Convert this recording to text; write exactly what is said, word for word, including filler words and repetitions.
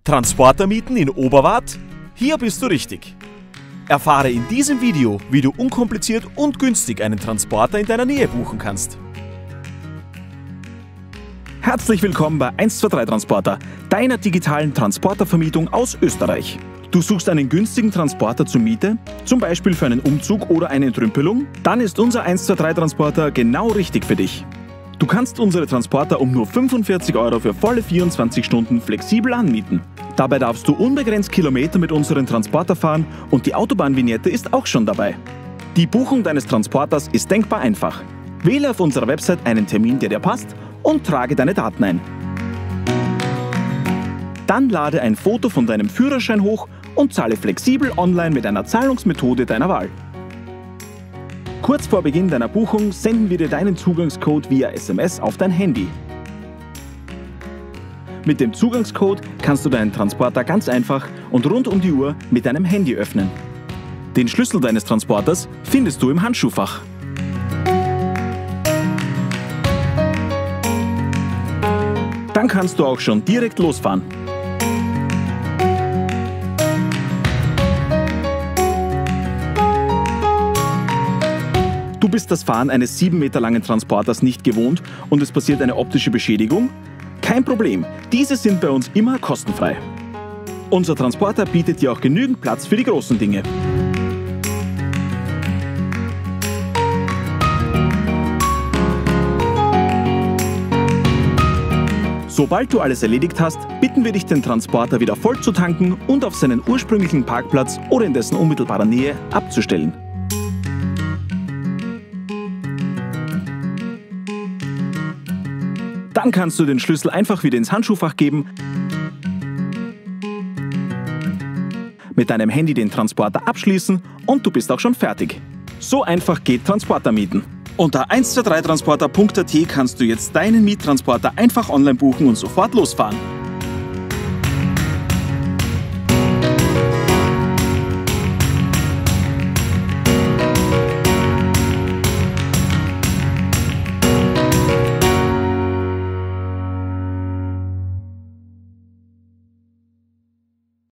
Transporter mieten in Oberwart? Hier bist du richtig. Erfahre in diesem Video, wie du unkompliziert und günstig einen Transporter in deiner Nähe buchen kannst. Herzlich willkommen bei eins zwei drei Transporter, deiner digitalen Transportervermietung aus Österreich. Du suchst einen günstigen Transporter zur Miete, zum Beispiel für einen Umzug oder eine Entrümpelung? Dann ist unser eins zwei drei Transporter genau richtig für dich. Du kannst unsere Transporter um nur fünfundvierzig Euro für volle vierundzwanzig Stunden flexibel anmieten. Dabei darfst du unbegrenzt Kilometer mit unseren Transporter fahren und die Autobahnvignette ist auch schon dabei. Die Buchung deines Transporters ist denkbar einfach. Wähle auf unserer Website einen Termin, der dir passt, und trage deine Daten ein. Dann lade ein Foto von deinem Führerschein hoch und zahle flexibel online mit einer Zahlungsmethode deiner Wahl. Kurz vor Beginn deiner Buchung senden wir dir deinen Zugangscode via S M S auf dein Handy. Mit dem Zugangscode kannst du deinen Transporter ganz einfach und rund um die Uhr mit deinem Handy öffnen. Den Schlüssel deines Transporters findest du im Handschuhfach. Dann kannst du auch schon direkt losfahren. Du bist das Fahren eines sieben Meter langen Transporters nicht gewohnt und es passiert eine optische Beschädigung? Kein Problem, diese sind bei uns immer kostenfrei. Unser Transporter bietet dir auch genügend Platz für die großen Dinge. Sobald du alles erledigt hast, bitten wir dich, den Transporter wieder voll zu tanken und auf seinen ursprünglichen Parkplatz oder in dessen unmittelbarer Nähe abzustellen. Dann kannst du den Schlüssel einfach wieder ins Handschuhfach geben, mit deinem Handy den Transporter abschließen und du bist auch schon fertig. So einfach geht Transporter mieten. Unter eins zwei drei transporter punkt at kannst du jetzt deinen Miettransporter einfach online buchen und sofort losfahren.